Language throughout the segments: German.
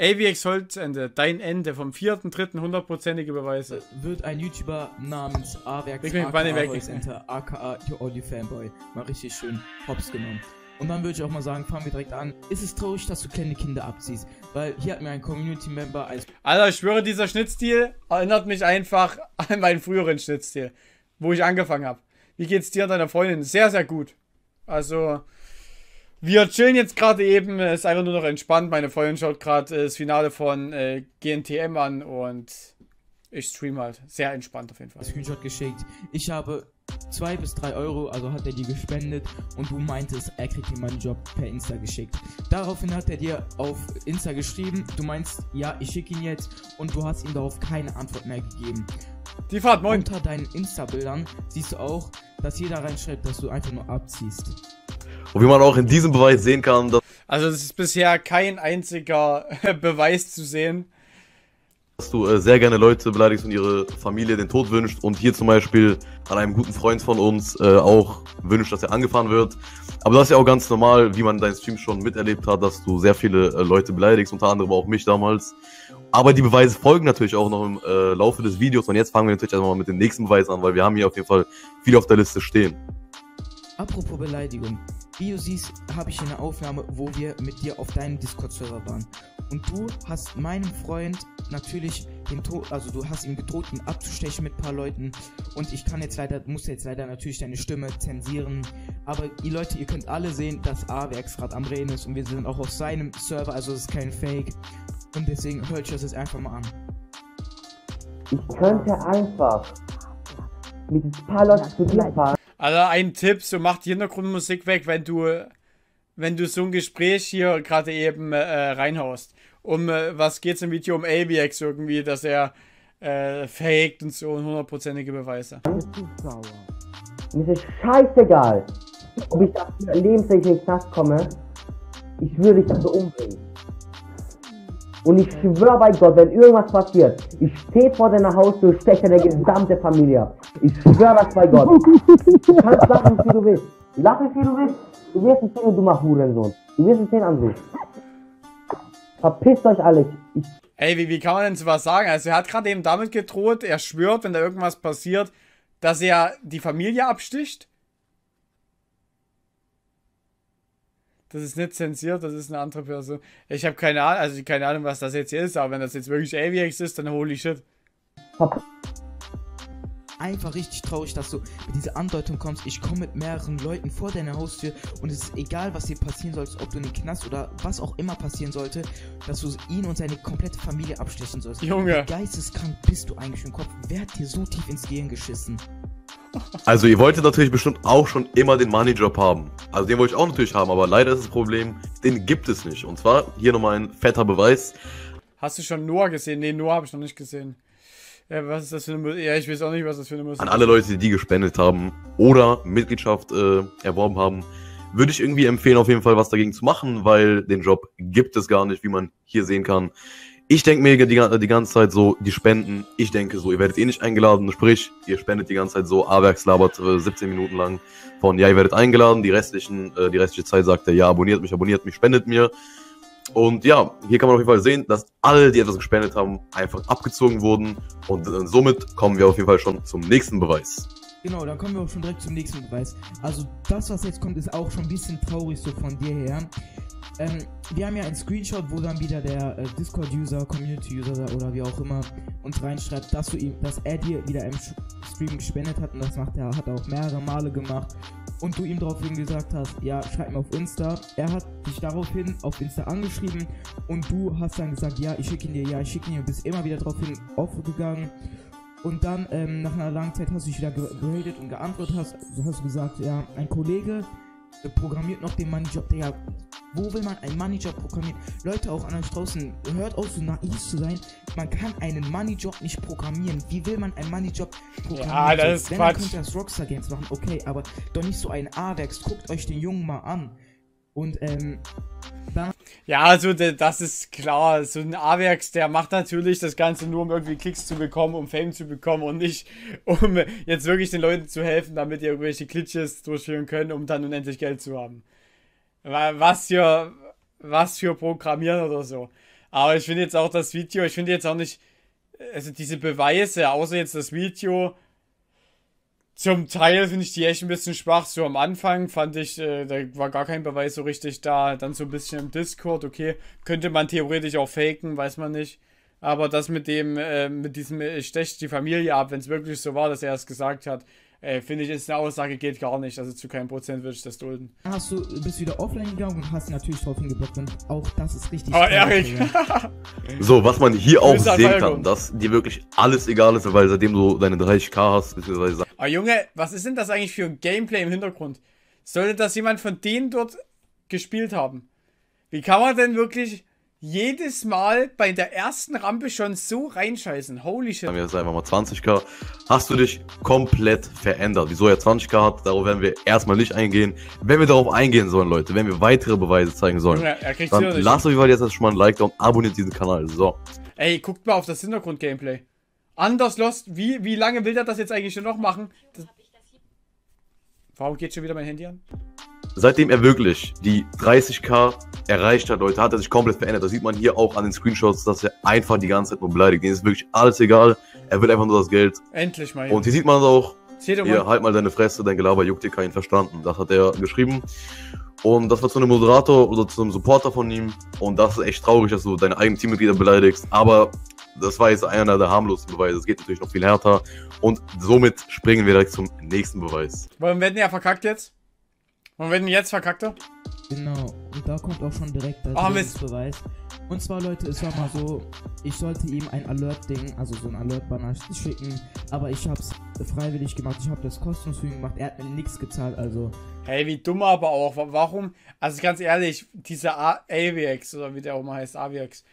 AVX Holzende, dein Ende vom 4.3. 100%ige Beweise. Wird ein YouTuber namens Avex aka Holzende aka Your Only Fanboy mal richtig schön hops genommen. Und dann würde ich auch mal sagen, fangen wir direkt an. Ist es traurig, dass du kleine Kinder abziehst? Weil hier hat mir ein Community-Member als... Alter, ich schwöre, dieser Schnittstil erinnert mich einfach an meinen früheren Schnittstil, wo ich angefangen habe. Wie geht's dir und deiner Freundin? Sehr, sehr gut. Also, wir chillen jetzt gerade eben, ist einfach nur noch entspannt. Meine Freundin schaut gerade das Finale von GNTM an und ich stream halt. Sehr entspannt auf jeden Fall. Screenshot geschickt. Ich habe 2 bis 3 Euro, also hat er dir gespendet und du meintest, er kriegt dir meinen Job per Insta geschickt. Daraufhin hat er dir auf Insta geschrieben, du meinst, ja, ich schicke ihn jetzt und du hast ihm darauf keine Antwort mehr gegeben. Die Fahrt, moin. Unter deinen Insta-Bildern siehst du auch, dass jeder reinschreibt, dass du einfach nur abziehst. Und wie man auch in diesem Beweis sehen kann, dass Also es ist bisher kein einziger Beweis zu sehen. du sehr gerne Leute beleidigst und ihre Familie den Tod wünscht und hier zum Beispiel an einem guten Freund von uns auch wünscht, dass er angefahren wird. Aber das ist ja auch ganz normal, wie man deinen Stream schon miterlebt hat, dass du sehr viele Leute beleidigst, unter anderem auch mich damals. Aber die Beweise folgen natürlich auch noch im Laufe des Videos und jetzt fangen wir natürlich erstmal mit dem nächsten Beweis an, weil wir haben hier auf jeden Fall viel auf der Liste stehen. Apropos Beleidigung. Wie du siehst, habe ich eine Aufnahme, wo wir mit dir auf deinem Discord-Server waren. Und du hast meinem Freund natürlich den Tod, also du hast ihm gedroht, ihn abzustechen mit ein paar Leuten. Und ich kann jetzt leider, muss jetzt leider natürlich deine Stimme zensieren. Aber ihr Leute, ihr könnt alle sehen, dass Avex gerade am Reden ist und wir sind auch auf seinem Server, also es ist kein Fake. Und deswegen hört euch das jetzt einfach mal an. Ich könnte einfach mit ein paar Leuten zu dir fahren. Also ein Tipp, so mach die Hintergrundmusik weg, wenn du so ein Gespräch hier gerade eben reinhaust. Was geht's im Video um AVX irgendwie, dass er faked und so und 100%ige Beweise. Mir ist es scheißegal, ob ich dafür lebenslänglich in den Knast komme. Ich würde dich dafür umbringen. Und ich schwöre bei Gott, wenn irgendwas passiert, ich stehe vor deiner Haustür, steche deine gesamte Familie ab. Ich schwöre das bei Gott. Du kannst lachen, wie du willst. Lachen, wie du willst. Du wirst es sehen, du dummer Hurensohn. Du wirst es sehen, André. Verpisst euch alle. Ey, wie kann man denn sowas sagen? Also er hat gerade eben damit gedroht, er schwört, wenn da irgendwas passiert, dass er die Familie absticht. Das ist nicht zensiert, das ist eine andere Person. Ich habe keine Ahnung, also keine Ahnung, was das jetzt hier ist, aber wenn das jetzt wirklich AVX ist, dann holy shit. Einfach richtig traurig, dass du mit dieser Andeutung kommst, ich komme mit mehreren Leuten vor deiner Haustür und es ist egal, was dir passieren sollte, ob du in den Knast oder was auch immer passieren sollte, dass du ihn und seine komplette Familie abstechen sollst. Junge. Wie geisteskrank bist du eigentlich im Kopf? Wer hat dir so tief ins Gehirn geschissen? Also ihr wolltet natürlich bestimmt auch schon immer den Money-Job haben. Also den wollte ich auch natürlich haben, aber leider ist das Problem, den gibt es nicht. Und zwar hier nochmal ein fetter Beweis. Hast du schon Noah gesehen? Nee, Noah habe ich noch nicht gesehen. Ja, was ist das für eine Musik? Ja, ich weiß auch nicht, was das für eine Musik ist. An alle Leute, die gespendet haben oder Mitgliedschaft erworben haben, würde ich irgendwie empfehlen, auf jeden Fall was dagegen zu machen, weil den Job gibt es gar nicht, wie man hier sehen kann. Ich denke mir die ganze Zeit so, die Spenden, ich denke so, ihr werdet eh nicht eingeladen, sprich, ihr spendet die ganze Zeit so, Avex labert 17 Minuten lang von, ja, ihr werdet eingeladen, die restliche Zeit sagt er, ja, abonniert mich, spendet mir. Und ja, hier kann man auf jeden Fall sehen, dass alle, die etwas gespendet haben, einfach abgezogen wurden und somit kommen wir auf jeden Fall schon zum nächsten Beweis. Genau, dann kommen wir auch schon direkt zum nächsten Beweis. Also das, was jetzt kommt, ist auch schon ein bisschen traurig so von dir her. Wir haben ja einen Screenshot, wo dann wieder der Discord-User, Community-User oder wie auch immer uns reinschreibt, dass er dir wieder im Stream gespendet hat und das hat er auch mehrere Male gemacht und du ihm daraufhin gesagt hast, ja, schreib mir auf Insta. Er hat dich daraufhin auf Insta angeschrieben und du hast dann gesagt, ja, ich schicke ihn dir und bist immer wieder daraufhin aufgegangen. Und dann, nach einer langen Zeit hast du dich wieder geradet und geantwortet hast gesagt, ja, ein Kollege programmiert noch den Moneyjob, Digga. Wo will man einen Moneyjob programmieren? Leute, auch an euch draußen, hört auf so naiv zu sein. Man kann einen Moneyjob nicht programmieren. Wie will man einen Moneyjob programmieren? Ja, das ist Wenn, Quatsch. dann könnt ihr das Rockstar Games machen, okay, aber doch nicht so ein Avex. Guckt euch den Jungen mal an. Und, dann... Ja, also das ist klar. So ein Avex, der macht natürlich das Ganze nur, um irgendwie Klicks zu bekommen, um Fame zu bekommen und nicht, um jetzt wirklich den Leuten zu helfen, damit die irgendwelche Glitches durchführen können, um dann unendlich Geld zu haben. Was für Programmieren oder so. Aber ich finde jetzt auch das Video, ich finde jetzt auch nicht, also diese Beweise, außer jetzt das Video, zum Teil finde ich die echt ein bisschen schwach. So am Anfang fand ich, da war gar kein Beweis so richtig da. Dann so ein bisschen im Discord, okay, könnte man theoretisch auch faken, weiß man nicht. Aber das mit dem, mit diesem, ich stech die Familie ab, wenn es wirklich so war, dass er es gesagt hat, finde ich, ist eine Aussage, geht gar nicht. Also zu keinem Prozent würde ich das dulden. Bist wieder offline gegangen und hast ihn natürlich drauf hingeblockt und auch das ist richtig. Aber Erik! So, was man hier auch Grüße an sehen Falco. kann, dass dir wirklich alles egal ist, weil seitdem du deine 30k hast, beziehungsweise Aber Junge, was ist denn das eigentlich für ein Gameplay im Hintergrund? Sollte das jemand von denen dort gespielt haben? Wie kann man denn wirklich jedes Mal bei der ersten Rampe schon so reinscheißen? Holy shit. haben wir jetzt einfach mal 20k, hast du dich komplett verändert. Wieso er 20k hat, darauf werden wir erstmal nicht eingehen. Wenn wir darauf eingehen sollen, Leute, wenn wir weitere Beweise zeigen sollen, Junge, er kriegt's dann wieder nicht. lasst euch mal jetzt schon mal ein Like da und abonniert diesen Kanal. So. Ey, guckt mal auf das Hintergrund-Gameplay. Anders Lost, wie lange will der das jetzt eigentlich schon noch machen? Warum geht schon wieder mein Handy an? Seitdem er wirklich die 30k erreicht hat, Leute, hat er sich komplett verändert. Das sieht man hier auch an den Screenshots, dass er einfach die ganze Zeit nur beleidigt. Dem ist wirklich alles egal. Er will einfach nur das Geld. Endlich mal. Und hier sieht man auch, Seht ihr hier, mal? halt mal deine Fresse, dein Gelaber juckt dir keinen verstanden. Das hat er geschrieben. Und das war zu einem Moderator oder zu einem Supporter von ihm. Und das ist echt traurig, dass du deine eigenen Teammitglieder beleidigst. Aber das war jetzt einer der harmlosen Beweise. Es geht natürlich noch viel härter. Und somit springen wir direkt zum nächsten Beweis. Wollen wir wetten, er verkackt jetzt? Wollen wir wetten, jetzt verkackt er? Genau, und da kommt auch schon direkt der Oh, Mist. Beweis. Und zwar, Leute, es war mal so, ich sollte ihm ein Alert-Ding, also so ein Alert-Banner schicken, aber ich hab's freiwillig gemacht, ich habe das kostenlos für ihn gemacht, er hat mir nichts gezahlt, also... Hey, wie dumm aber auch. Warum? Also ganz ehrlich, dieser AVX, oder wie der auch mal heißt, AVX.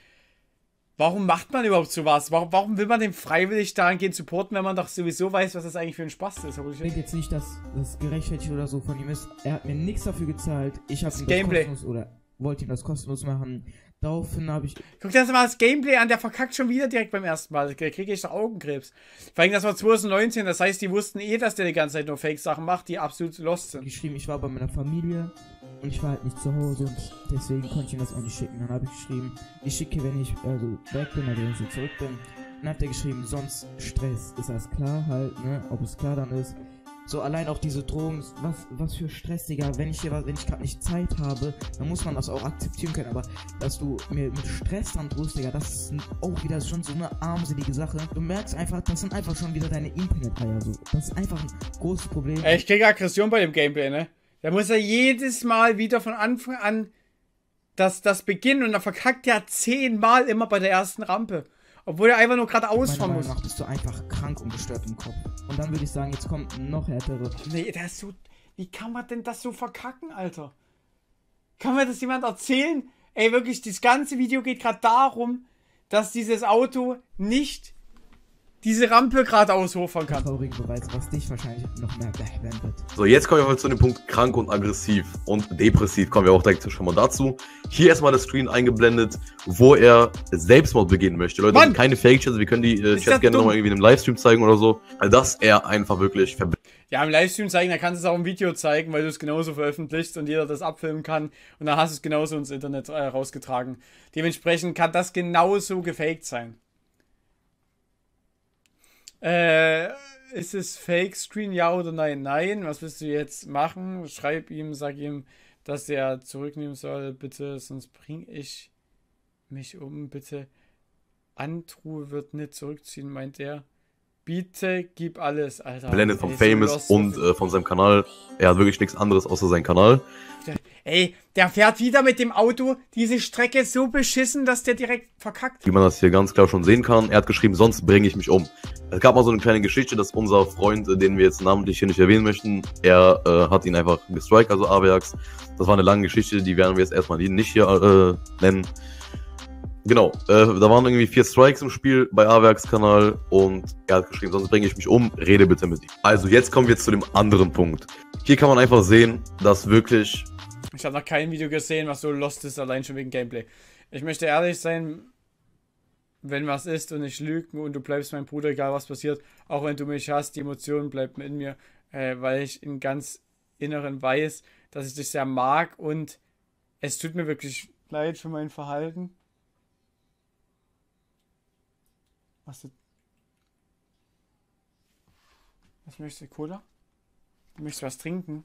Warum macht man überhaupt sowas? Warum will man den freiwillig dahingehend supporten, wenn man doch sowieso weiß, was das eigentlich für ein Spaß ist? Ich denke jetzt nicht, dass das gerechtfertigt oder so von ihm ist. Er hat mir nichts dafür gezahlt. Ich habe ihm das Gameplay. kostenlos oder wollte ihm das kostenlos machen. Daraufhin habe ich... Guck dir das mal das Gameplay an, der verkackt schon wieder direkt beim ersten Mal. Da kriege ich doch Augenkrebs. Vor allem, das war 2019, das heißt, die wussten eh, dass der die ganze Zeit nur Fake-Sachen macht, die absolut lost sind. geschrieben, ich war bei meiner Familie und ich war halt nicht zu Hause und deswegen konnte ich ihm das auch nicht schicken. Dann habe ich geschrieben, ich schicke, wenn ich weg bin, also wenn ich zurück bin. Dann hat er geschrieben, sonst Stress. Ist das klar halt, ne? Ob es klar dann ist. So allein auch diese Drohungen, was für Stress, Digga. Wenn ich gerade nicht Zeit habe, dann muss man das auch akzeptieren können. Aber dass du mir mit Stress dann drohst, Digga, das ist auch wieder schon so eine armselige Sache. Du merkst einfach, das sind einfach schon wieder deine Internet-Eier so. Das ist einfach ein großes Problem. Ey, ich kriege Aggression bei dem Gameplay, ne? Da muss er jedes Mal wieder von Anfang an das beginnen und er verkackt ja 10-mal immer bei der ersten Rampe. Obwohl er einfach nur gerade ausfahren Meiner muss. Meinung nach bist du einfach krank und gestört im Kopf. Und dann würde ich sagen, jetzt kommt noch härtere. Nee, der ist so. Wie kann man denn das so verkacken, Alter? Kann mir das jemand erzählen? Ey, wirklich, das ganze Video geht gerade darum, dass dieses Auto nicht diese Rampe geradeaus hochfahren kann. Traurigen Beweis, was dich wahrscheinlich noch mehr werden wird. So, jetzt kommen wir mal zu dem Punkt krank und aggressiv und depressiv. Kommen wir auch direkt schon mal dazu. Hier erstmal das Screen eingeblendet, wo er Selbstmord begehen möchte. Leute, das sind keine Fake-Chats, wir können die Chats gerne nochmal irgendwie in einem Livestream zeigen oder so. Also, dass er einfach wirklich Ja, im Livestream zeigen, da kannst du es auch im Video zeigen, weil du es genauso veröffentlichst und jeder das abfilmen kann. Und dann hast du es genauso ins Internet rausgetragen. Dementsprechend kann das genauso gefaked sein. Ist es Fake Screen, ja oder nein? Nein. Was willst du jetzt machen? Schreib ihm, sag ihm, dass er zurücknehmen soll, bitte, sonst bringe ich mich um, bitte. Antruhe wird nicht zurückziehen, meint er. Bitte gib alles, Alter. blendet vom Ey, Famous so und lost. von seinem Kanal. Er hat wirklich nichts anderes außer seinen Kanal. Ey, der fährt wieder mit dem Auto diese Strecke so beschissen, dass der direkt verkackt. Wie man das hier ganz klar schon sehen kann. Er hat geschrieben, sonst bringe ich mich um. Es gab mal so eine kleine Geschichte, dass unser Freund, den wir jetzt namentlich hier nicht erwähnen möchten, er hat ihn einfach gestrikt, also Aviax. Das war eine lange Geschichte, die werden wir jetzt erstmal nicht hier nennen. Genau, da waren irgendwie 4 Strikes im Spiel bei Aviax Kanal und er hat geschrieben, sonst bringe ich mich um, rede bitte mit ihm. Also jetzt kommen wir zu dem anderen Punkt. Hier kann man einfach sehen, dass wirklich... Ich habe noch kein Video gesehen, was so lost ist, allein schon wegen Gameplay. Ich möchte ehrlich sein, wenn was ist und ich lüge und du bleibst mein Bruder, egal was passiert, auch wenn du mich hast, die Emotion bleibt in mir, weil ich im ganz Inneren weiß, dass ich dich sehr mag und es tut mir wirklich leid für mein Verhalten. Was möchtest du? Cola? Du möchtest was trinken?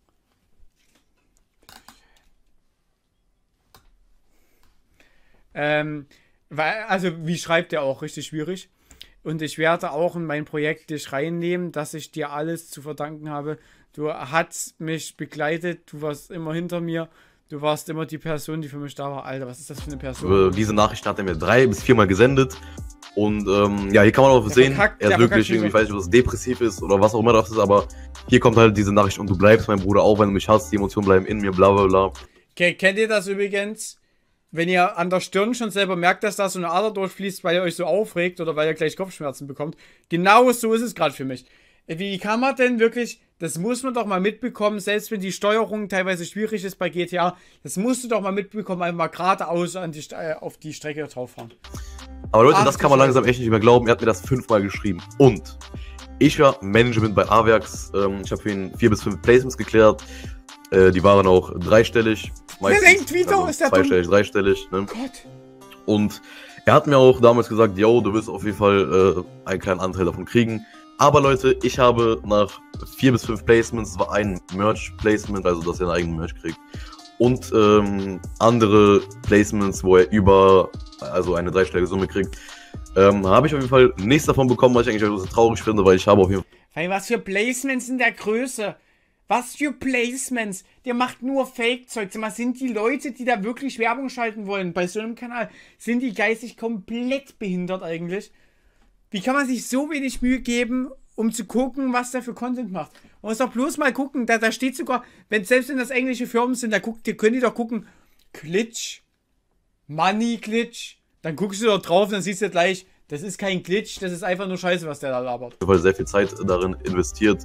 Also, wie schreibt er auch, richtig schwierig. Und ich werde auch in mein Projekt dich reinnehmen, dass ich dir alles zu verdanken habe. Du hast mich begleitet, du warst immer hinter mir, du warst immer die Person, die für mich da war. Alter, was ist das für eine Person? Diese Nachricht hat er mir 3 bis 4 Mal gesendet. Und ja, hier kann man auch sehen, er ist wirklich irgendwie, ich weiß nicht, ob das depressiv ist oder was auch immer das ist, aber hier kommt halt diese Nachricht und du bleibst, mein Bruder, auch wenn du mich hasst, die Emotionen bleiben in mir, bla bla bla. Okay, kennt ihr das übrigens? Wenn ihr an der Stirn schon selber merkt, dass da so eine Ader durchfließt, weil ihr euch so aufregt oder weil ihr gleich Kopfschmerzen bekommt. Genau so ist es gerade für mich. Wie kann man denn wirklich, das muss man doch mal mitbekommen, selbst wenn die Steuerung teilweise schwierig ist bei GTA, das musst du doch mal mitbekommen, einfach mal geradeaus auf die Strecke drauf fahren. Aber Leute, das kann man langsam echt nicht mehr glauben, er hat mir das 5-mal geschrieben. Und ich war Management bei Awerks, ich habe für ihn 4 bis 5 Placements geklärt, die waren auch dreistellig. Der denkt, Vito, ist der zweistellig, dreistellig, ne? Gott. Und er hat mir auch damals gesagt, yo, du wirst auf jeden Fall einen kleinen Anteil davon kriegen. Aber Leute, ich habe nach 4 bis 5 Placements, das war ein Merch-Placement, also dass er einen eigenen Merch kriegt. Und andere Placements, wo er also eine dreistellige Summe kriegt, habe ich auf jeden Fall nichts davon bekommen, was ich eigentlich so traurig finde, weil ich habe auf jeden Fall... Hey, was für Placements in der Größe? Was für Placements? Der macht nur Fake-Zeug. Sind die Leute, die da wirklich Werbung schalten wollen bei so einem Kanal, sind die geistig komplett behindert eigentlich? Wie kann man sich so wenig Mühe geben, um zu gucken, was der für Content macht? Man muss doch bloß mal gucken, da steht sogar, selbst wenn das englische Firmen sind, da könnt ihr doch gucken, Glitch, Money Glitch, dann guckst du doch drauf, dann siehst du gleich, das ist kein Glitch, das ist einfach nur Scheiße, was der da labert. Ich habe sehr viel Zeit darin investiert,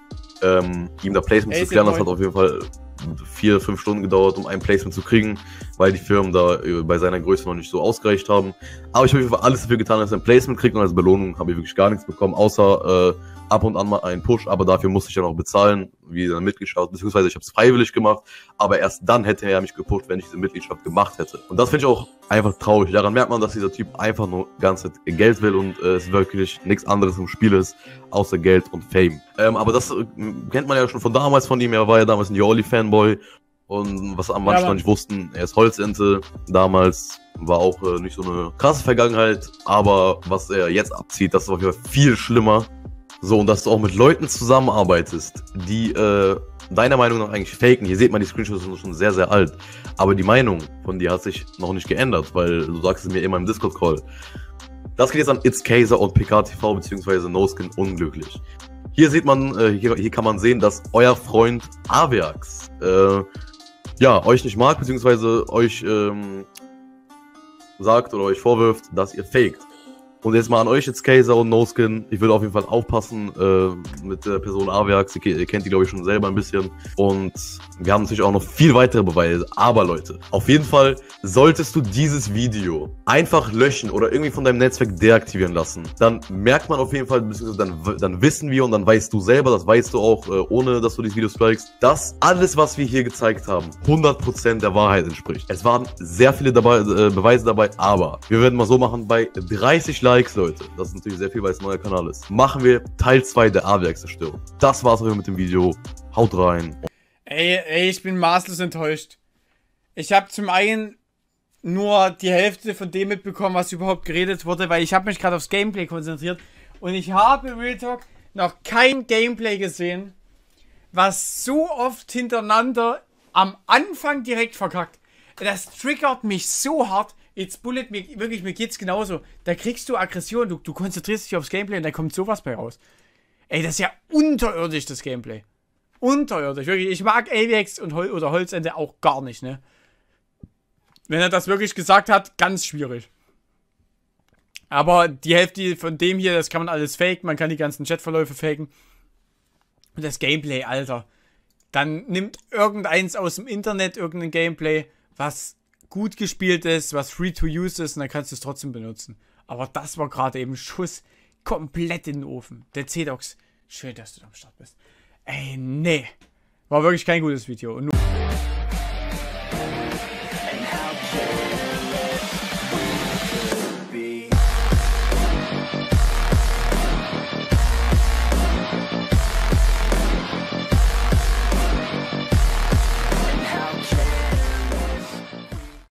ihm da Placements zu klären. Das hat auf jeden Fall 4-5 Stunden gedauert, um ein Placement zu kriegen, weil die Firmen da bei seiner Größe noch nicht so ausgereicht haben. Aber ich habe auf jeden Fall alles dafür getan, dass er ein Placement kriegt, und als Belohnung habe ich wirklich gar nichts bekommen, außer ab und an mal einen Push, aber dafür musste ich ja noch bezahlen, wie eine Mitgliedschaft, beziehungsweise ich habe es freiwillig gemacht, aber erst dann hätte er mich gepusht, wenn ich diese Mitgliedschaft gemacht hätte. Und das finde ich auch einfach traurig. Daran merkt man, dass dieser Typ einfach nur ganze Zeit Geld will und es wirklich nichts anderes im Spiel ist, außer Geld und Fame. Aber das kennt man ja schon von damals von ihm. Er war ja damals ein Jolly-Fanboy, und was manche noch nicht wussten, er ist Holzente. Damals war auch nicht so eine krasse Vergangenheit, aber was er jetzt abzieht, das ist auf jeden Fall viel schlimmer. So, und dass du auch mit Leuten zusammenarbeitest, die deiner Meinung nach eigentlich faken. Hier sieht man, die Screenshots sind schon sehr, sehr alt. Aber die Meinung von dir hat sich noch nicht geändert, weil du sagst es mir immer im Discord-Call. Das geht jetzt an It's Kaiser und PKTV bzw. NoSkin unglücklich. Hier sieht man, hier kann man sehen, dass euer Freund Awerks ja, euch nicht mag, beziehungsweise euch sagt oder euch vorwirft, dass ihr faked. Und jetzt mal an euch jetzt Kaiser und NoSkin. Ich würde auf jeden Fall aufpassen mit der Person Awerks. Ihr kennt die, glaube ich, schon selber ein bisschen. Und wir haben natürlich auch noch viel weitere Beweise. Aber Leute, auf jeden Fall solltest du dieses Video einfach löschen oder irgendwie von deinem Netzwerk deaktivieren lassen. Dann merkt man auf jeden Fall, beziehungsweise dann wissen wir und dann weißt du selber, das weißt du auch, ohne dass du dieses Video strikest, dass alles, was wir hier gezeigt haben, 100% der Wahrheit entspricht. Es waren sehr viele Beweise dabei, aber wir werden mal so machen, bei 30 Likes, Leute, das ist natürlich sehr viel, weil es ein neuer Kanal ist, machen wir Teil 2 der Awerks-Zerstörung. Das war's auch mit dem Video. Haut rein. Ey, ich bin maßlos enttäuscht. Ich habe zum einen nur die Hälfte von dem mitbekommen, was überhaupt geredet wurde, weil ich habe mich gerade aufs Gameplay konzentriert und ich habe, Real Talk, noch kein Gameplay gesehen, was so oft hintereinander am Anfang direkt verkackt. Das triggert mich so hart. Jetzt Bullet, mir geht's genauso. Da kriegst du Aggression, du konzentrierst dich aufs Gameplay und da kommt sowas bei raus. Ey, das ist ja unterirdisch, das Gameplay. Unterirdisch, wirklich. Ich mag Awex oder Holzende auch gar nicht, ne? Wenn er das wirklich gesagt hat, ganz schwierig. Aber die Hälfte von dem hier, das kann man alles faken, man kann die ganzen Chatverläufe faken. Und das Gameplay, Alter. Dann nimmt irgendeins aus dem Internet irgendein Gameplay, was gut gespielt ist, was free to use ist, und dann kannst du es trotzdem benutzen. Aber das war gerade eben Schuss komplett in den Ofen. Der C-Dox, schön, dass du da am Start bist. Ey, nee. War wirklich kein gutes Video. Und